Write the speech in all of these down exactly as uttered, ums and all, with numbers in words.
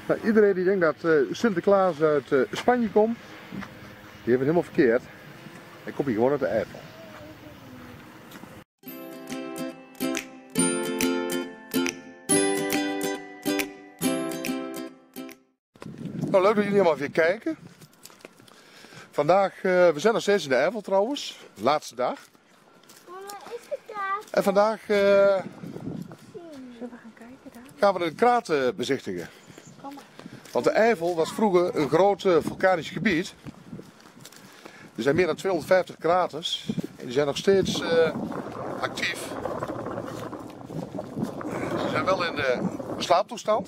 Nou, iedereen die denkt dat uh, Sinterklaas uit uh, Spanje komt, die heeft het helemaal verkeerd. Hij komt hier gewoon uit de Eifel. Nou, leuk dat jullie allemaal weer kijken. Vandaag, uh, we zijn nog steeds in de Eifel trouwens, laatste dag. En vandaag uh, Zullen we gaan, kijken daar? gaan we de kraten bezichtigen. Want de Eifel was vroeger een groot uh, vulkanisch gebied. Er zijn meer dan tweehonderdvijftig kraters en die zijn nog steeds uh, actief. Ze zijn wel in uh, slaaptoestand,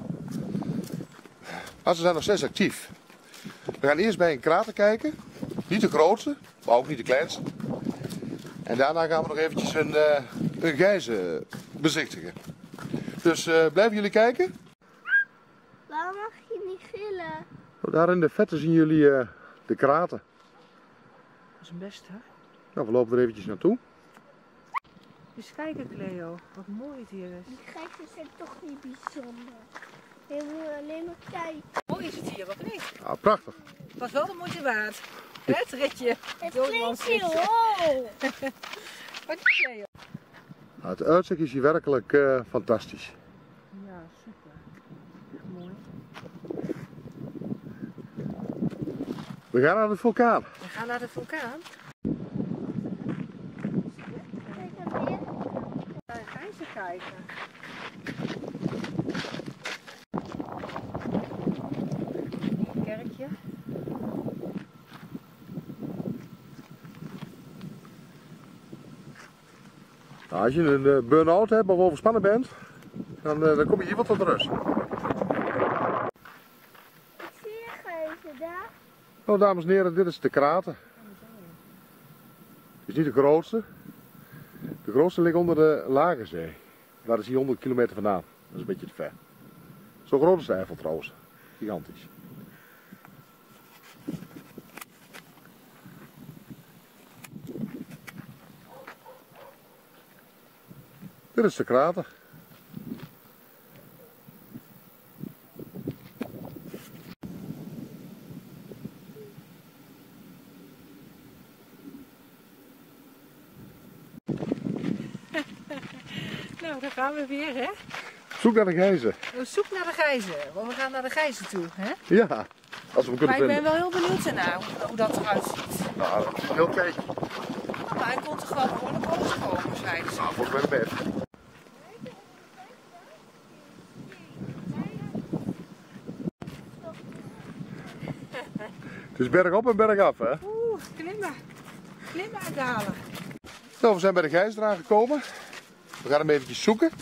maar ze zijn nog steeds actief. We gaan eerst bij een krater kijken, niet de grootste, maar ook niet de kleinste. En daarna gaan we nog eventjes een, uh, een gijzer bezichtigen. Dus uh, blijven jullie kijken? Waarom mag je niet gillen? Oh, daar in de vette zien jullie uh, de krater. Dat is een best, hè? Nou, we lopen er eventjes naartoe. Dus kijken, Cleo, wat mooi het hier is. Die gijzers zijn toch niet bijzonder. Je moet alleen maar kijken. Mooi is het hier, of niet? Ah, prachtig. Het was wel de moeite waard. Hè, het ritje. Het klinkt heel hoog. Wat is Cleo? Nou, het uitzicht is hier werkelijk uh, fantastisch. Ja, super. Echt mooi. We gaan naar de vulkaan. We gaan naar de vulkaan. Kijk dan weer. Daar ga je kijken. Een kerkje. Nou, als je een uh, burn-out hebt of overspannen bent, dan, uh, dan kom je hier wat tot rust. Ik zie je gijzer daar. Nou, dames en heren, dit is de krater. Het is niet de grootste. De grootste ligt onder de Lage Zee. Daar is hier honderd kilometer vandaan. Dat is een beetje te ver. Zo groot is de Eifel trouwens. Gigantisch. Dit is de krater. Nou, daar gaan we weer, hè? Zoek naar de gijzer. We zoeken naar de gijzer. Want we gaan naar de gijzer toe, hè? Ja, als we hem kunnen Maar ik ben vinden. wel heel benieuwd ernaar hoe, hoe dat eruit ziet. Nou, dat is een heel kijkje. Nou, maar hij komt er gewoon voor de boot komen, zeiden ze. Nou, volgens mij best. Het is berg op en berg af, hè? Oeh, klimmen. Klimmen en dalen. Nou, we zijn bij de gijzer aangekomen. We gaan hem eventjes zoeken.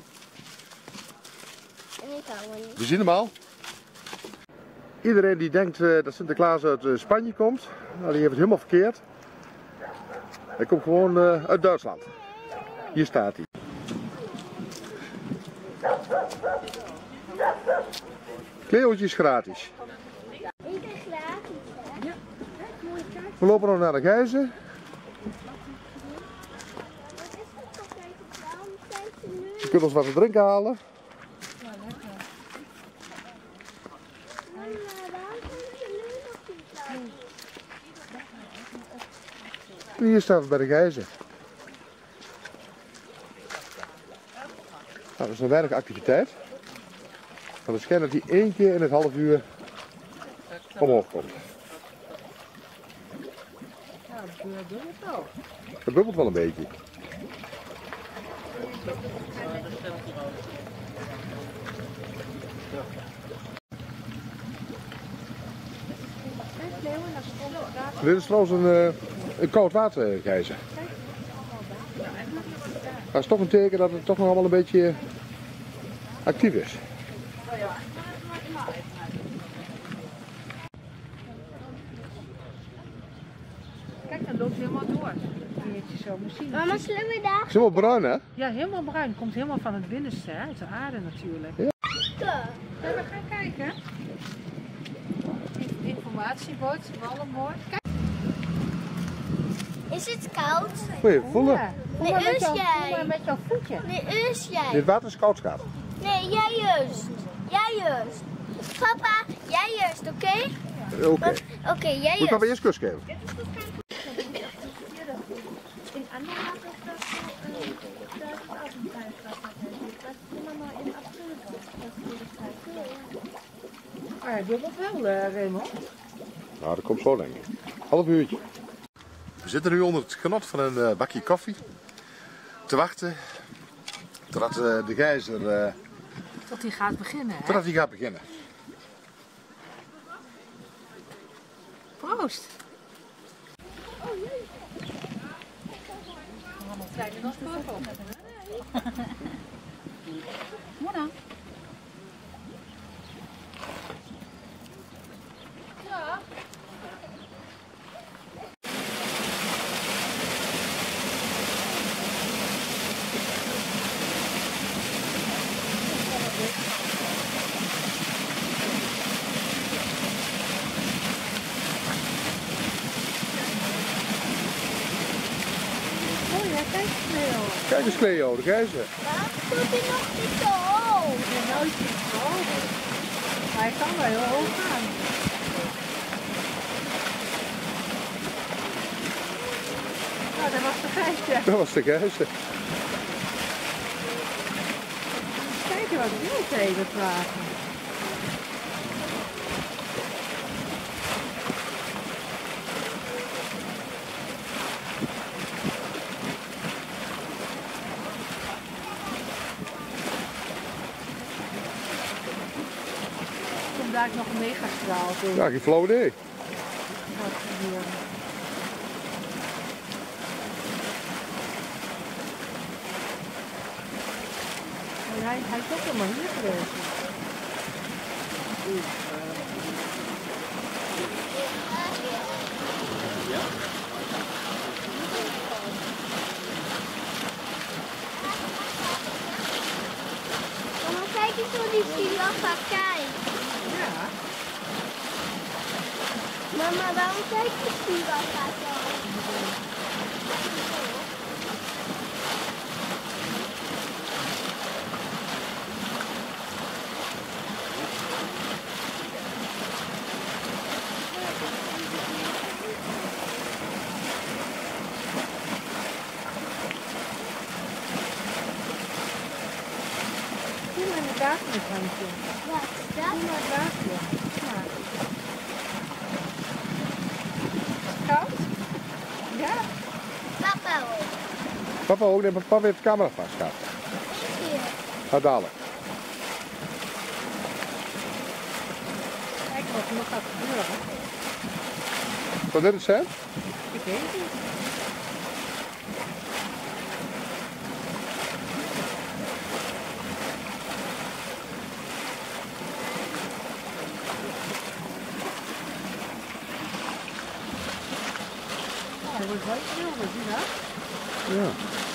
En ik hou er niet. We zien hem al. Iedereen die denkt uh, dat Sinterklaas uit uh, Spanje komt, nou, die heeft het helemaal verkeerd. Hij komt gewoon uh, uit Duitsland. Hier staat hij. Cleootje is gratis. Ik ben gratis, hè? We lopen nog naar de gijzer. Wat is het toch even? Waarom zijn ze nu? Je kunt ons wat te drinken halen. Ja, lekker. Mama, waarom zijn ze nu nog niet klaar? En hier staan we bij de gijzer. Nou, er is nog weinig activiteit. Maar het schijnt dat hij één keer in het half uur omhoog komt. Ja, dat doe het wel. Het bubbelt wel een beetje. Dit is trouwens een, uh, een koud watergijzer. Dat is toch een teken dat het toch nog allemaal een beetje actief is. Kijk, dan loopt het helemaal door. Beetje zo, misschien. Mama, zullen we daar? Het is helemaal bruin, hè? Ja, helemaal bruin. Komt helemaal van het binnenste, hè? Uit de aarde natuurlijk. Ja. kijken? Ja, we gaan kijken. Informatiebord, wallenbord. Kijk. Is het koud? Moet je voelen. Ja. Voel Nee, maar met eerst jouw- jij. voel maar met jouw voetje. Nee, eerst jij. Dit water is koud, schat. Nee, jij juist. Jij juist. Papa, jij eerst, oké? Okay? Oké. Okay. Oké, okay, jij eerst. Moet papa eerst kus geven? In anderen hat das das so, äh, da ist auch ein Teil, was man hält. Das ist immer mal in April was, das ist die Zeit. Ah ja, doe dat wel, uh, Raymond. Nou, dat komt zo denk ik. Half uurtje. We zitten nu onder het genot van een uh, bakje koffie. Te wachten. Totdat uh, de gijzer... Uh, Tot hij gaat beginnen, hè? Totdat hij gaat beginnen. Proost! Zijn er nog veel op? Mona. Ja. Kijk eens Cleo, de gijzer. Waarom doet hij nog niet zo hoog? Ja, nooit niet zo hoog. Hij kan wel heel hoog gaan. Nou, dat was de gijzer. Dat was de gijzer. Kijk wat wild heeft het water. Daar nog een megastraal in. Ja, geen flauw idee. Hij, hij is ook helemaal hier geweest. Mama, kijk eens hoe die giraffe kijkt. Ja. Mama, waarom kijkt die giraffe zo? Zie maar in het waterrandje. Wat is dat? Zie maar het water. Ja. Koud? Ja. Papa ook. Papa ook, nee, maar papa heeft de camera vastgehouden. Eén keer. Ga dadelijk. Kijk wat er nog gaat gebeuren. Zou dit het zijn? Ik weet het niet. Hij wordt wel zilver, zie je dat? Ja.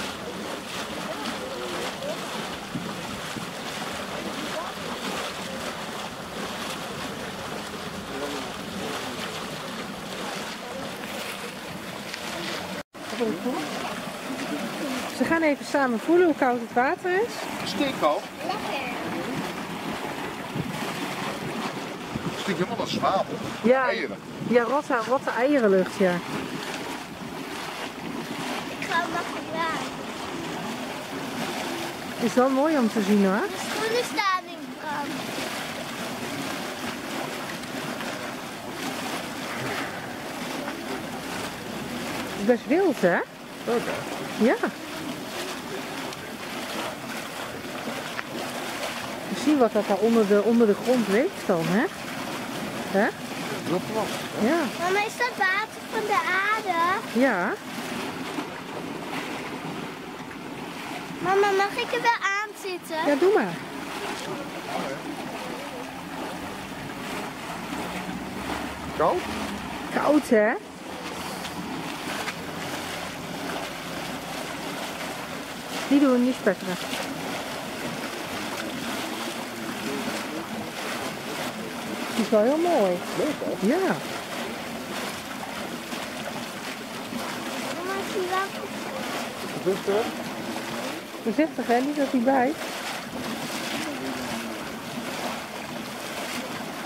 Ze gaan even samen voelen hoe koud het water is. Steekkoud. Lekker. Het stinkt helemaal als zwavel. Ja, Eieren. ja rotte, rotte eierenlucht, ja. Ik ga hem nog gebruiken. Het is wel mooi om te zien hoor. De schoenen staan in brand. Het is best wild hè? Oké. Ja. We zien wat dat daar onder de, onder de grond leeft dan, hè? Hè? Klopt wel. Ja. Mama, is dat water van de aarde? Ja. Mama, mag ik er wel aan zitten? Ja, doe maar. Koud? Koud, hè? Die doen we niet spetteren. Die is wel heel mooi. Leuk hè? Ja. Mama, zie je wel? Rustig. Voorzichtig hè, niet dat hij bijt.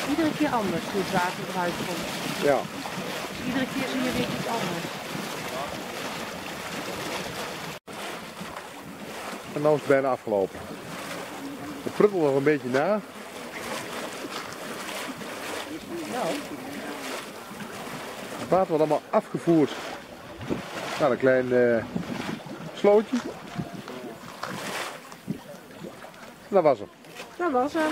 iedere keer anders hoe het water eruit komt. Ja. Dus iedere keer zie je weer iets anders. En nu is het bijna afgelopen. Het pruttelt nog een beetje na. Nou. Het water wordt allemaal afgevoerd naar een klein uh, slootje. Dat was hem. Dat was hem.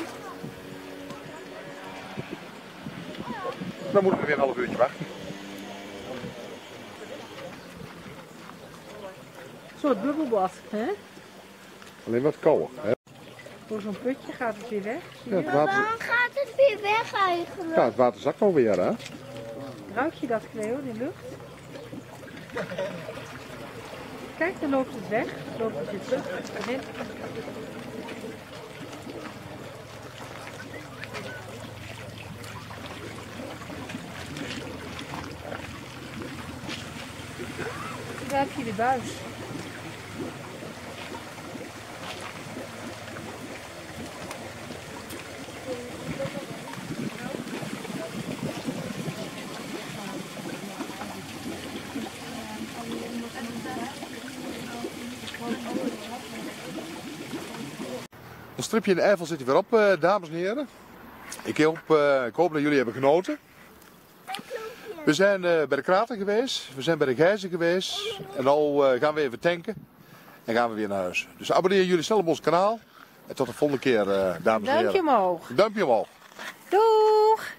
Dan moeten we weer een half uurtje wachten. Een soort bubbelbad, hè? Alleen wat kouder. Hè? Voor zo'n putje gaat het weer weg. Zie Ja, je? het water... Waarom gaat het weer weg eigenlijk? Ja, het water zakt alweer, hè? Ruik je dat, Cleo, die lucht? Kijk, dan loopt het weg. Dan loopt het weer terug. Erin. Daar heb je de buis. Een stripje in de Eifel zit er weer op, uh, dames en heren. Ik hoop, uh, ik hoop dat jullie hebben genoten. We zijn uh, bij de krater geweest, we zijn bij de Gijzen geweest. En nu uh, gaan we even tanken en gaan we weer naar huis. Dus abonneer jullie snel op ons kanaal. En tot de volgende keer, uh, dames en heren. Duimpje omhoog. Duimpje omhoog. Doeg!